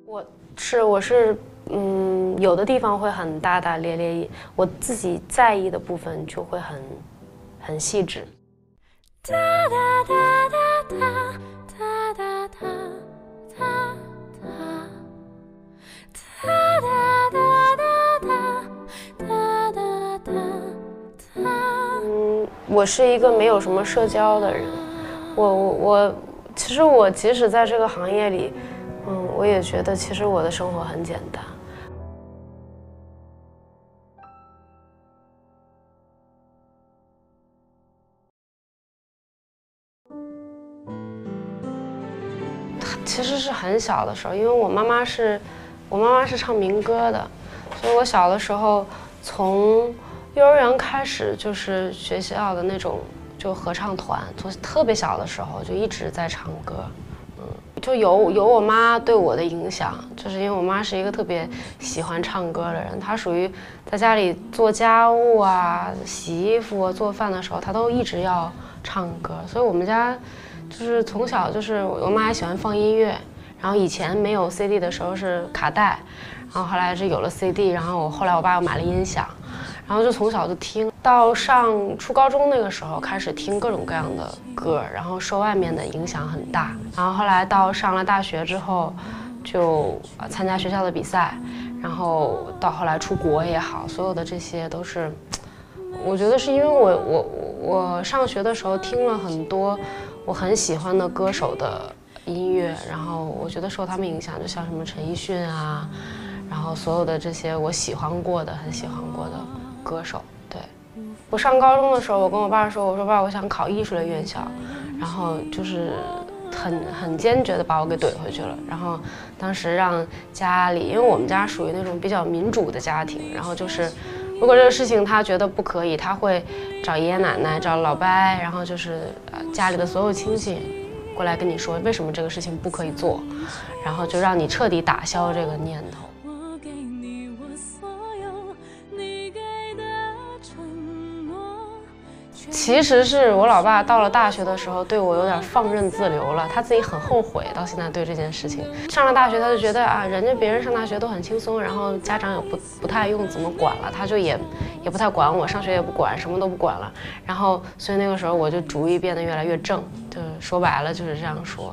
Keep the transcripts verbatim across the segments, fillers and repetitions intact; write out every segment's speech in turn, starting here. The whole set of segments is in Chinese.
我是我是嗯，有的地方会很大大咧咧，我自己在意的部分就会很很细致。哒哒哒哒哒哒哒哒哒哒哒哒哒。嗯，我是一个没有什么社交的人，我我我，其实我即使在这个行业里。嗯，我也觉得其实我的生活很简单。其实是很小的时候，因为我妈妈是，我妈妈是唱民歌的，所以我小的时候从幼儿园开始就是学校的那种就合唱团，从特别小的时候就一直在唱歌。就有有我妈对我的影响，就是因为我妈是一个特别喜欢唱歌的人，她属于在家里做家务啊、洗衣服啊、做饭的时候，她都一直要唱歌，所以我们家就是从小就是我妈也喜欢放音乐，然后以前没有 C D 的时候是卡带，然后后来是有了 C D， 然后我后来我爸又买了音响，然后就从小就听，到上初高中那个时候开始听各种各样的歌，然后受外面的影响很大。然后后来到上了大学之后，就参加学校的比赛，然后到后来出国也好，所有的这些都是，我觉得是因为我我我上学的时候听了很多我很喜欢的歌手的音乐，然后我觉得受他们影响，就像什么陈奕迅啊，然后所有的这些我喜欢过的、很喜欢过的歌手。对，我上高中的时候，我跟我爸说，我说爸，我想考艺术类院校，然后就是很很坚决的把我给怼回去了。然后当时让家里，因为我们家属于那种比较民主的家庭，然后就是如果这个事情他觉得不可以，他会找爷爷奶奶、找老伯，然后就是呃家里的所有亲戚过来跟你说为什么这个事情不可以做，然后就让你彻底打消这个念头。其实是我老爸到了大学的时候对我有点放任自流了，他自己很后悔，到现在对这件事情。上了大学他就觉得啊，人家别人上大学都很轻松，然后家长也不不太用怎么管了，他就也也不太管我，上学也不管，什么都不管了。然后所以那个时候我就主意变得越来越正，就说白了就是这样说。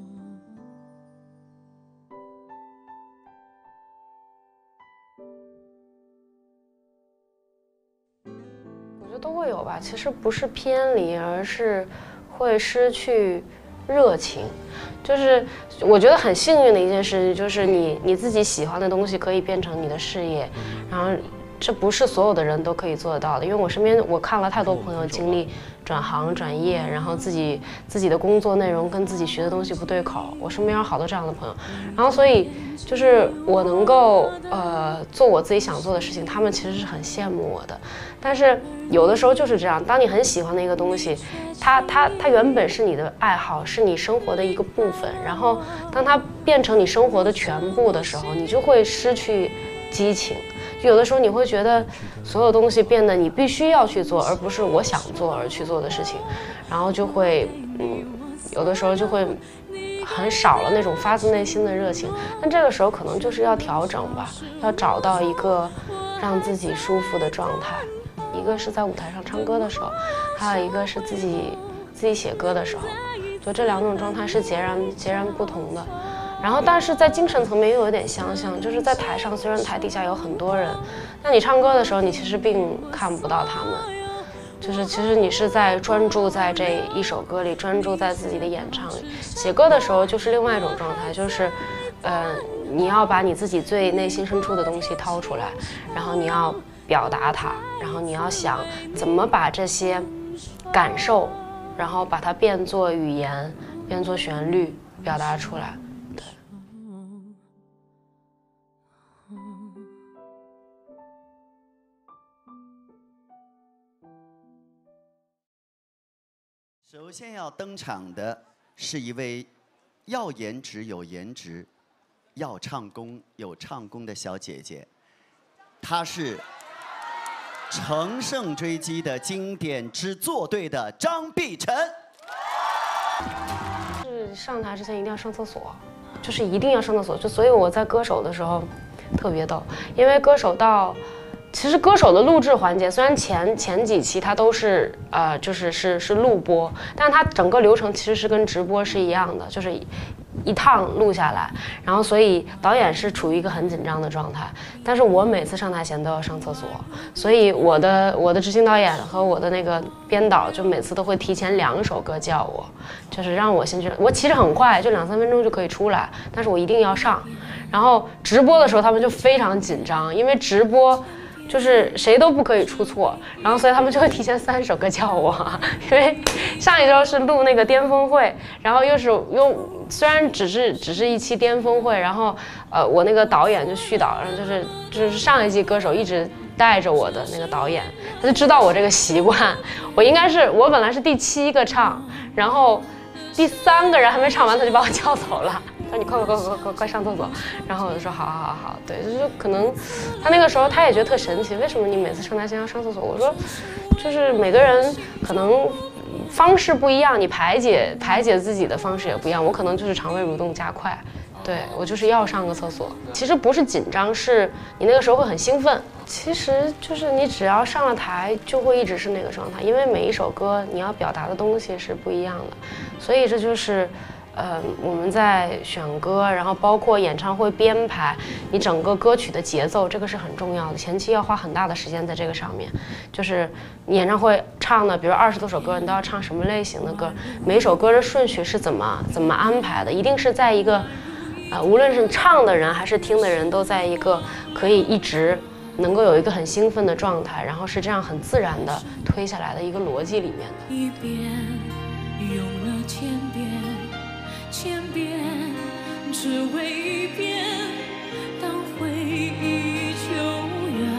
都会有吧，其实不是偏离，而是会失去热情。就是我觉得很幸运的一件事，就是你你自己喜欢的东西可以变成你的事业，然后这不是所有的人都可以做得到的。因为我身边我看了太多朋友经历转行转业，然后自己自己的工作内容跟自己学的东西不对口，我身边有好多这样的朋友，然后所以就是我能够呃做我自己想做的事情，他们其实是很羡慕我的。但是有的时候就是这样，当你很喜欢的一个东西，它它它原本是你的爱好，是你生活的一个部分，然后当它变成你生活的全部的时候，你就会失去激情。就有的时候你会觉得所有东西变得你必须要去做，而不是我想做而去做的事情，然后就会嗯，有的时候就会很少了那种发自内心的热情。但这个时候可能就是要调整吧，要找到一个让自己舒服的状态。一个是在舞台上唱歌的时候，还有一个是自己自己写歌的时候，就这两种状态是截然截然不同的。然后但是在精神层面又有点相像，就是在台上虽然台底下有很多人，但你唱歌的时候你其实并看不到他们，就是其实你是在专注在这一首歌里，专注在自己的演唱里。写歌的时候就是另外一种状态，就是呃你要把你自己最内心深处的东西掏出来，然后你要表达它，然后你要想怎么把这些感受，然后把它变作语言，变作旋律表达出来。对。 首先要登场的是一位要颜值有颜值，要唱功有唱功的小姐姐，她是乘胜追击的经典之作队的张碧晨。 是上台之前一定要上厕所， 就是一定要上厕所。就所以我在歌手的时候特别逗，因为歌手到。其实歌手的录制环节，虽然前前几期它都是呃，就是是是录播，但它整个流程其实是跟直播是一样的，就是一, 一趟录下来，然后所以导演是处于一个很紧张的状态。但是我每次上台前都要上厕所，所以我的我的执行导演和我的那个编导就每次都会提前两首歌叫我，就是让我先去。我其实很快，就两三分钟就可以出来，但是我一定要上。然后直播的时候他们就非常紧张，因为直播。就是谁都不可以出错，然后所以他们就会提前三首歌叫我，因为上一周是录那个巅峰会，然后又是又虽然只是只是一期巅峰会，然后呃我那个导演就续导，然后就是就是上一季歌手一直带着我的那个导演，他就知道我这个习惯，我应该是我本来是第七个唱，然后第三个人还没唱完他就把我叫走了。说你快快快快快快上厕所，然后我就说好好好好，对，就是可能他那个时候他也觉得特神奇，为什么你每次上台先要上厕所？我说，就是每个人可能方式不一样，你排解排解自己的方式也不一样，我可能就是肠胃蠕动加快，对我就是要上个厕所。其实不是紧张，是你那个时候会很兴奋。其实就是你只要上了台，就会一直是那个状态，因为每一首歌你要表达的东西是不一样的，所以这就是。呃，我们在选歌，然后包括演唱会编排，你整个歌曲的节奏，这个是很重要的。前期要花很大的时间在这个上面，就是你演唱会唱的，比如二十多首歌，你都要唱什么类型的歌，每首歌的顺序是怎么怎么安排的，一定是在一个，呃，无论是唱的人还是听的人都在一个可以一直能够有一个很兴奋的状态，然后是这样很自然的推下来的一个逻辑里面的。 一遍用了千遍。千遍，只为一遍，当回忆久远，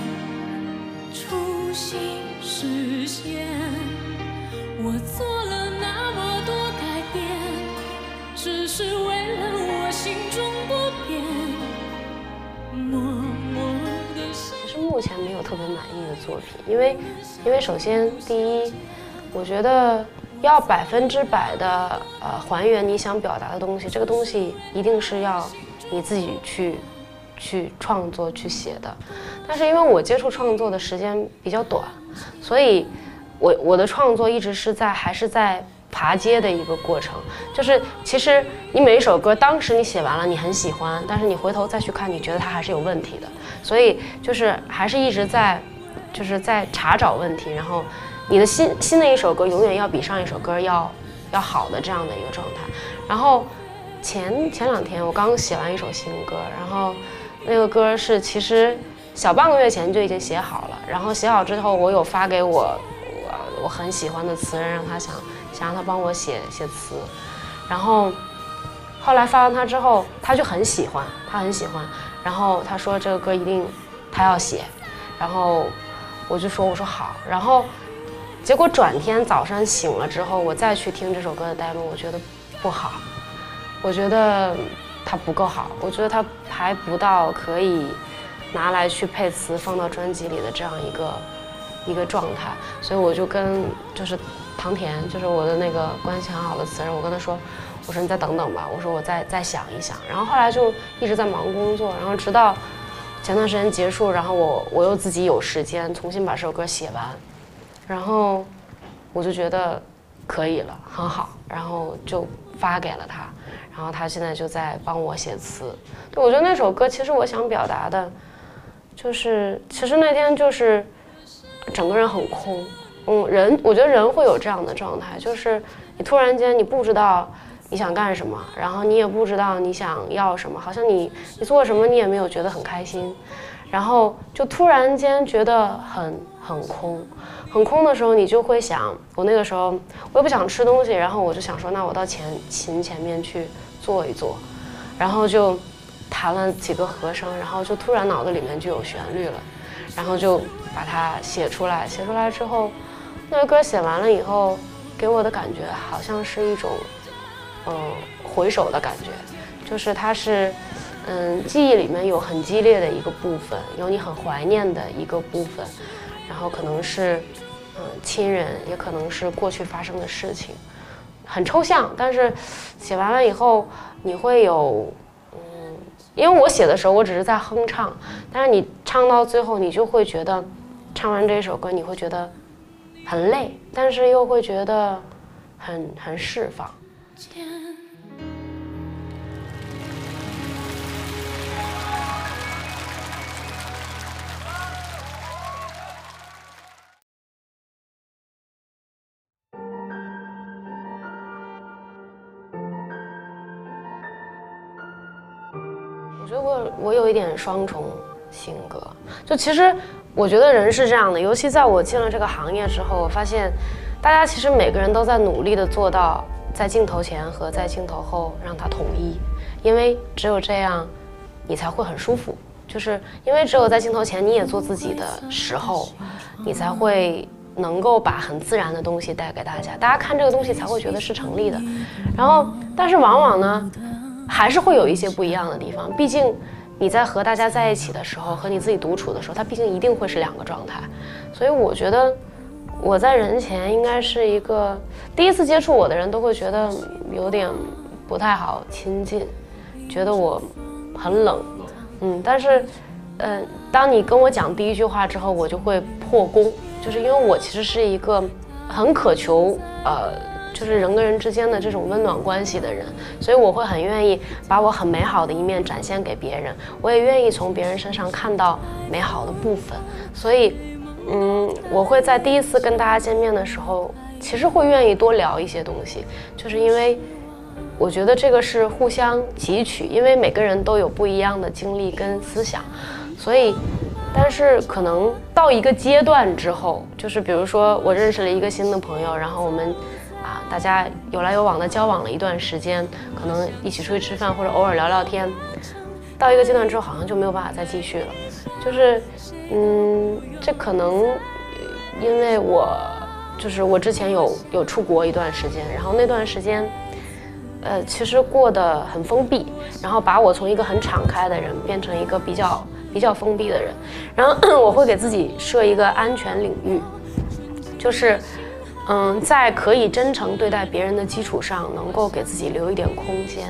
初心实现。我做了那么多改变，只是为了我心中不变，默默的心。 其实目前没有特别满意的作品，因为，因为首先第一，我觉得。要百分之百的呃还原你想表达的东西，这个东西一定是要你自己去去创作去写的。但是因为我接触创作的时间比较短，所以我我的创作一直是在还是在爬阶的一个过程。就是其实你每一首歌当时你写完了你很喜欢，但是你回头再去看，你觉得它还是有问题的。所以就是还是一直在就是在查找问题，然后。你的新新的一首歌永远要比上一首歌要要好的这样的一个状态。然后前前两天我刚写完一首新歌，然后那个歌是其实小半个月前就已经写好了，然后写好之后我有发给我我我很喜欢的词人，让他想想让他帮我写写词，然后后来发完他之后他就很喜欢，他很喜欢，然后他说这个歌一定他要写，然后我就说我说好，然后。结果转天早上醒了之后，我再去听这首歌的 demo， 我觉得不好，我觉得它不够好，我觉得它还不到可以拿来去配词放到专辑里的这样一个一个状态，所以我就跟就是唐田，就是我的那个关系很好的词人，我跟他说，我说你再等等吧，我说我再再想一想，然后后来就一直在忙工作，然后直到前段时间结束，然后我我又自己有时间重新把这首歌写完。然后我就觉得可以了，很好，然后就发给了他，然后他现在就在帮我写词。对，我觉得那首歌其实我想表达的，就是其实那天就是整个人很空，嗯，人我觉得人会有这样的状态，就是你突然间你不知道你想干什么，然后你也不知道你想要什么，好像你你做什么你也没有觉得很开心，然后就突然间觉得很很空。很空的时候，你就会想，我那个时候我也不想吃东西，然后我就想说，那我到前琴前面去坐一坐，然后就弹了几个和声，然后就突然脑子里面就有旋律了，然后就把它写出来。写出来之后，那个歌写完了以后，给我的感觉好像是一种，呃，回首的感觉，就是它是，嗯，记忆里面有很激烈的一个部分，有你很怀念的一个部分，然后可能是。嗯，亲人也可能是过去发生的事情， 很抽象，但是写完了以后你会有，嗯，因为我写的时候我只是在哼唱，但是你唱到最后，你就会觉得，唱完这首歌你会觉得很累，但是又会觉得很很释放。我觉得我我有一点双重性格，就其实我觉得人是这样的，尤其在我进了这个行业之后，我发现大家其实每个人都在努力的做到在镜头前和在镜头后让它统一，因为只有这样你才会很舒服，就是因为只有在镜头前你也做自己的时候，你才会能够把很自然的东西带给大家，大家看这个东西才会觉得是成立的。然后但是往往呢还是会有一些不一样的地方，毕竟你在和大家在一起的时候和你自己独处的时候，它毕竟一定会是两个状态。所以我觉得我在人前应该是一个第一次接触我的人都会觉得有点不太好亲近，觉得我很冷，嗯，但是呃当你跟我讲第一句话之后，我就会破功，就是因为我其实是一个很渴求呃就是人跟人之间的这种温暖关系的人，所以我会很愿意把我很美好的一面展现给别人，我也愿意从别人身上看到美好的部分。所以嗯，我会在第一次跟大家见面的时候，其实会愿意多聊一些东西，就是因为我觉得这个是互相汲取，因为每个人都有不一样的经历跟思想，所以但是可能到一个阶段之后，就是比如说我认识了一个新的朋友，然后我们啊，大家有来有往的交往了一段时间，可能一起出去吃饭或者偶尔聊聊天，到一个阶段之后好像就没有办法再继续了。就是嗯，这可能因为我就是我之前有有出国一段时间，然后那段时间呃其实过得很封闭，然后把我从一个很敞开的人变成一个比较比较封闭的人，然后我会给自己设一个安全领域，就是嗯，在可以真诚对待别人的基础上，能够给自己留一点空间。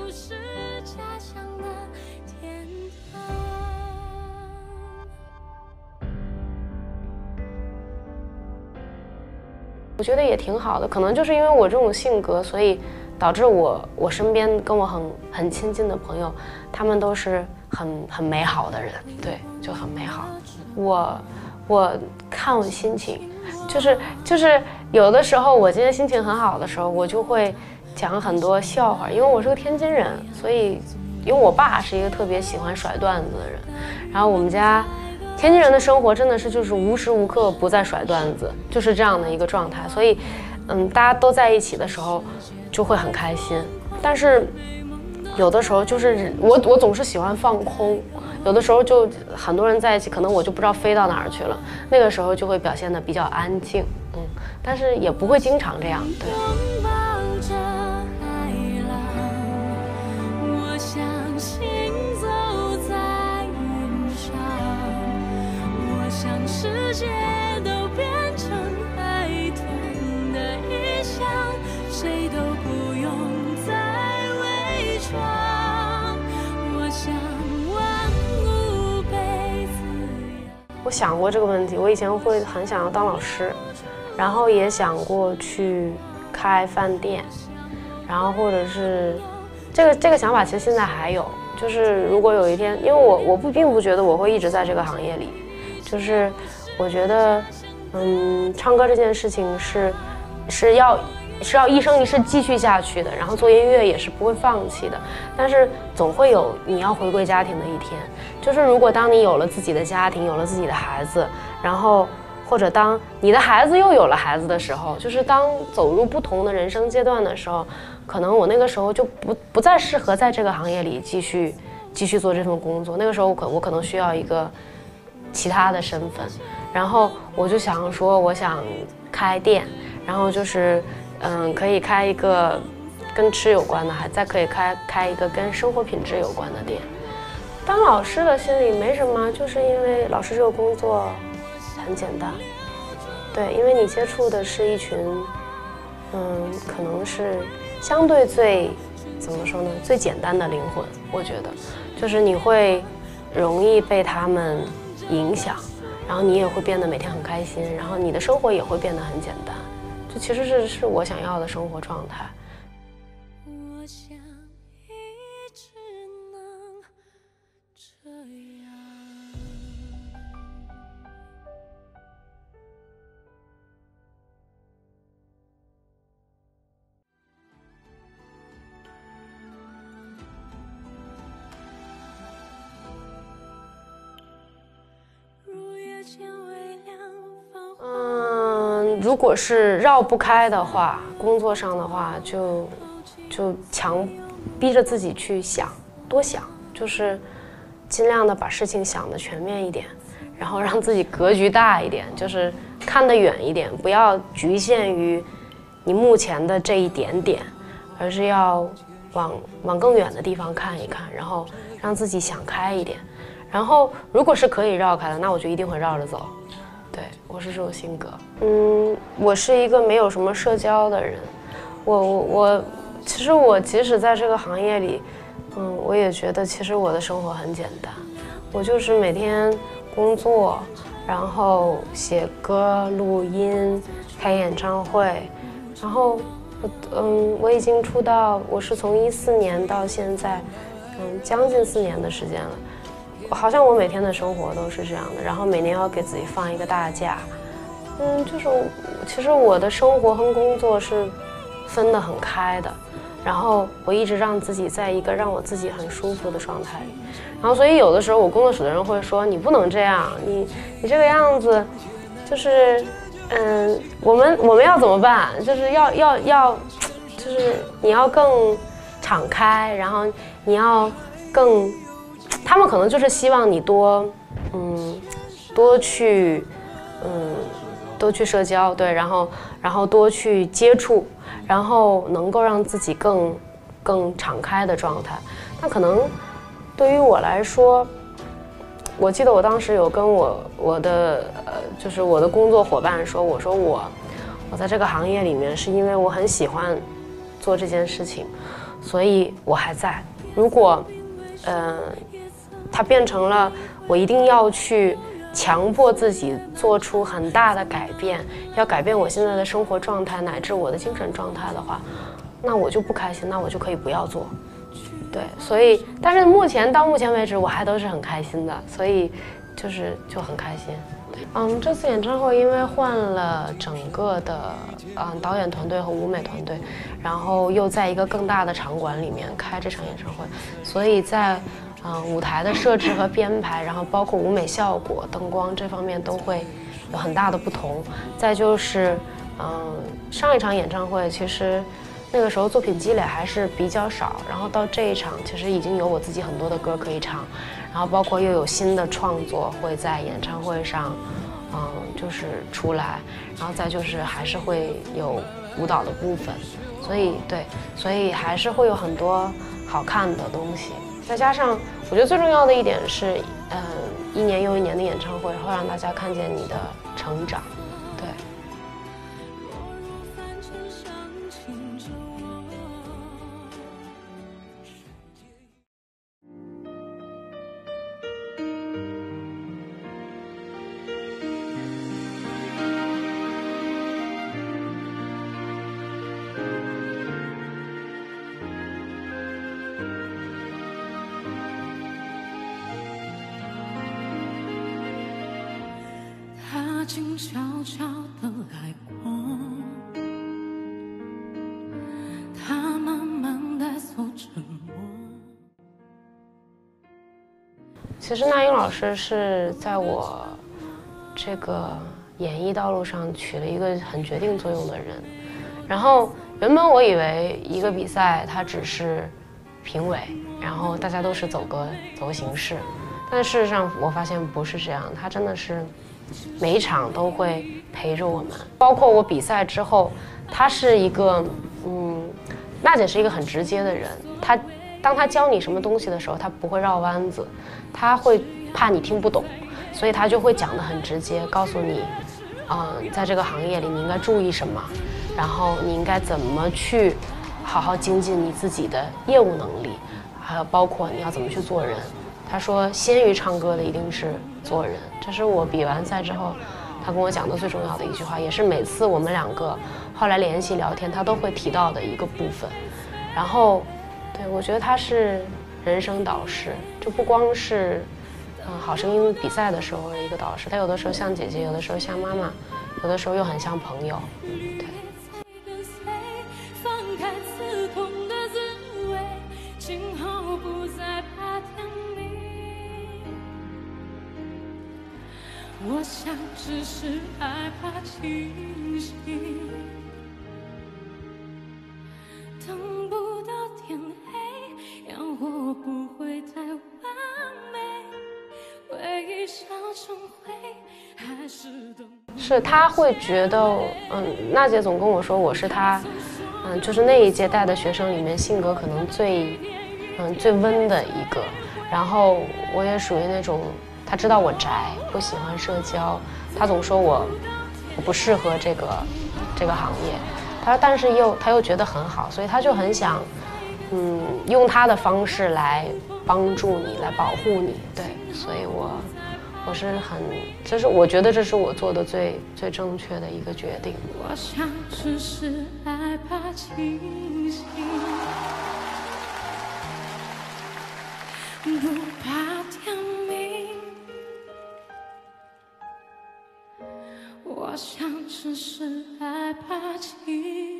我觉得也挺好的，可能就是因为我这种性格，所以导致我我身边跟我很很亲近的朋友，他们都是很很美好的人，对，就很美好。我我看我心情。就是就是有的时候我今天心情很好的时候，我就会讲很多笑话，因为我是个天津人，所以因为我爸是一个特别喜欢甩段子的人，然后我们家天津人的生活真的是就是无时无刻不在甩段子，就是这样的一个状态，所以嗯，大家都在一起的时候就会很开心。但是有的时候就是我我总是喜欢放空，有的时候就很多人在一起，可能我就不知道飞到哪儿去了，那个时候就会表现得比较安静，嗯，但是也不会经常这样，对。拥抱着海浪，我想行走在云上，我想世界都变成海豚的异乡，谁都不用再伪装，我想我想过这个问题，我以前会很想要当老师，然后也想过去开饭店，然后或者是这个这个想法其实现在还有，就是如果有一天，因为我我不并不觉得我会一直在这个行业里，就是我觉得嗯，唱歌这件事情是是要是要一生一世继续下去的，然后做音乐也是不会放弃的，但是总会有你要回归家庭的一天。就是如果当你有了自己的家庭，有了自己的孩子，然后或者当你的孩子又有了孩子的时候，就是当走入不同的人生阶段的时候，可能我那个时候就不不再适合在这个行业里继续继续做这份工作。那个时候我可我可能需要一个其他的身份，然后我就想说，我想开店，然后就是嗯，可以开一个跟吃有关的，还再可以开开一个跟生活品质有关的店。当老师的心里没什么，就是因为老师这个工作很简单，对，因为你接触的是一群嗯，可能是相对最怎么说呢，最简单的灵魂。我觉得，就是你会容易被他们影响，然后你也会变得每天很开心，然后你的生活也会变得很简单。这其实是是我想要的生活状态。 我想一直能这样。如月间微凉芳华。 嗯，如果是绕不开的话，工作上的话就就强逼着自己去想，多想，就是尽量的把事情想得全面一点，然后让自己格局大一点，就是看得远一点，不要局限于你目前的这一点点，而是要往往更远的地方看一看，然后让自己想开一点。然后如果是可以绕开的，那我就一定会绕着走。对，我是这种性格。嗯，我是一个没有什么社交的人。我我我，其实我即使在这个行业里，嗯，我也觉得其实我的生活很简单。我就是每天工作，然后写歌、录音、开演唱会，然后我嗯，我已经出道，我是从一四年到现在，嗯，将近四年的时间了。好像我每天的生活都是这样的，然后每年要给自己放一个大假，嗯，就是其实我的生活和工作是分得很开的，然后我一直让自己在一个让我自己很舒服的状态里，然后所以有的时候我工作室的人会说你不能这样，你你这个样子，就是嗯，我们我们要怎么办？就是要要要，就是你要更敞开，然后你要更。他们可能就是希望你多，嗯，多去，嗯，多去社交，对，然后，然后多去接触，然后能够让自己更，更敞开的状态。那可能对于我来说，我记得我当时有跟我我的呃，就是我的工作伙伴说，我说我，我在这个行业里面是因为我很喜欢做这件事情，所以我还在。如果，嗯、呃。它变成了我一定要去强迫自己做出很大的改变，要改变我现在的生活状态乃至我的精神状态的话，那我就不开心，那我就可以不要做。对，所以但是目前到目前为止我还都是很开心的，所以就是就很开心。嗯，这次演唱会因为换了整个的嗯导演团队和舞美团队，然后又在一个更大的场馆里面开这场演唱会，所以在嗯舞台的设置和编排，然后包括舞美效果、灯光这方面都会有很大的不同。再就是嗯上一场演唱会其实那个时候作品积累还是比较少，然后到这一场其实已经有我自己很多的歌可以唱，然后包括又有新的创作会在演唱会上嗯就是出来，然后再就是还是会有舞蹈的部分，所以对，所以还是会有很多好看的东西。再加上我觉得最重要的一点是嗯一年又一年的演唱会会让大家看见你的成长。对， 他静悄悄地来过，他慢慢带走沉默。 其实那英老师是在我这个演艺道路上起了一个很决定作用的人。然后原本我以为一个比赛它只是评委，然后大家都是走个走个形式，但事实上我发现不是这样，他真的是每一场都会陪着我们，包括我比赛之后，他是一个，嗯，娜姐是一个很直接的人，她当她教你什么东西的时候，她不会绕弯子，她会怕你听不懂，所以她就会讲得很直接，告诉你，嗯、呃，在这个行业里你应该注意什么， 然后你应该怎么去好好精进你自己的业务能力，还有包括你要怎么去做人。他说先于唱歌的一定是做人，这是我比完赛之后他跟我讲的最重要的一句话，也是每次我们两个后来联系聊天他都会提到的一个部分。然后对，我觉得他是人生导师，就不光是嗯好声音比赛的时候的一个导师，他有的时候像姐姐，有的时候像妈妈，有的时候又很像朋友。对， 放开刺痛的滋味，今后不再怕天明。我想只是害怕清醒，等不到天黑，让我不会太完美，回忆烧成灰，还是等。 是他会觉得，嗯，娜姐总跟我说我是他，嗯，就是那一届带的学生里面性格可能最，嗯，最温的一个。然后我也属于那种，他知道我宅，不喜欢社交，他总说我，我不适合这个，这个行业。他说，但是又他又觉得很好，所以他就很想，嗯，用他的方式来帮助你，来保护你。对，所以我。我是很，就是我觉得这是我做的最最正确的一个决定。 我想只是害怕清醒，不怕天明。我想只是害怕清醒。